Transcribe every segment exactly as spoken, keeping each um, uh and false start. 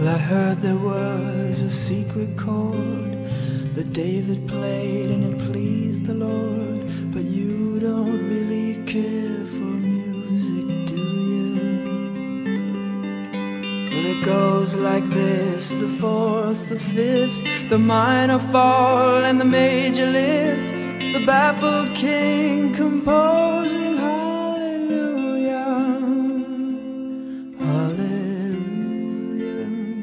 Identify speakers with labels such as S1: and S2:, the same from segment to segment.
S1: I heard there was a secret chord that David played and it pleased the Lord. But you don't really care for music, do you? Well, it goes like this: the fourth, the fifth, the minor fall and the major lift, the baffled king composing hallelujah, hallelujah,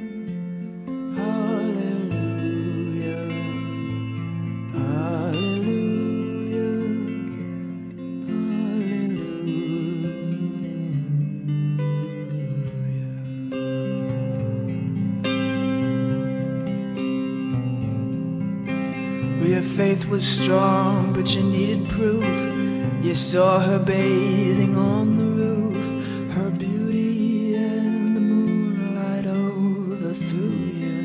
S1: hallelujah, hallelujah, hallelujah. Well, your faith was strong, but you needed proof. You saw her bathing on the roof, her beauty and the moonlight overthrew you.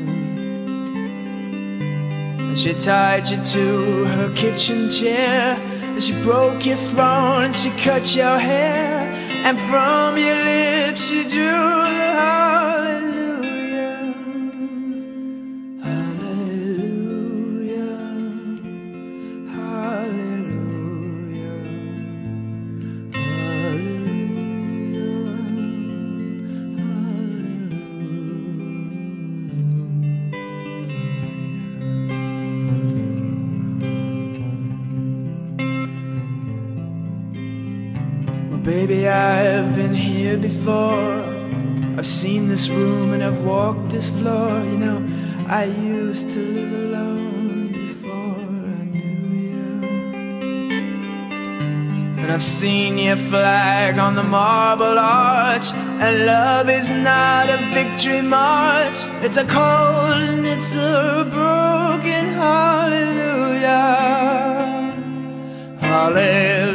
S1: And she tied you to her kitchen chair, and she broke your throne and she cut your hair, and from your lips she drew the hallelujah, hallelujah, hallelujah, baby, I've been here before. I've seen this room and I've walked this floor. You know, I used to live alone before I knew you. And I've seen your flag on the marble arch, and love is not a victory march. It's a cold and it's a broken hallelujah, hallelujah.